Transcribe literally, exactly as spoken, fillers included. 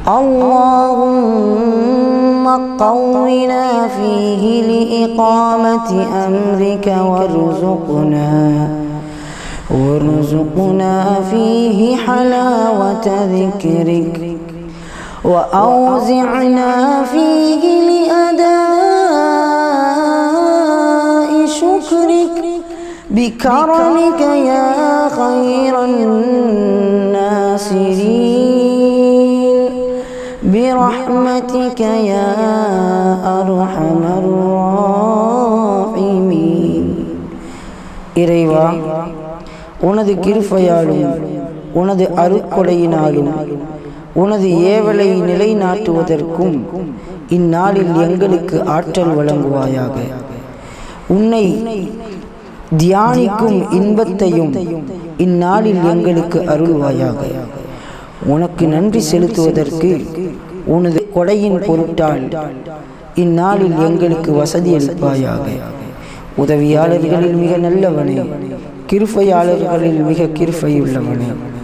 اللهم قونا فيه لإقامة أمرك وارزقنا وارزقنا فيه حلاوة ذكرك وأوزعنا فيه لأداء شكرك بكرمك يا خير الناصرين برحمتك يا أرحم الراحمين. இறைவா, உனது கிருபையாலும் உனது அருட்கொடையினாலும் உனது ஏவலை நிலைநாட்டுவதற்கும் இந்நாளில் எங்களுக்கு ஆற்றல் வழங்குவாயாக. உன்னை தியானிக்கும் இன்பத்தையும் இந்நாளில் எங்களுக்கு அருள்வாயாக. உனக்கு நன்றி செலுத்துவதற்கு உனது கொடையின் பொருட்டால் இந்நாளில் எங்களுக்கு வசதி அளிப்பாயாக. உதவியாளர்களில் மிக நல்லவனே, கிருபையாளர்களில் மிக கிருபையுள்ளவனே,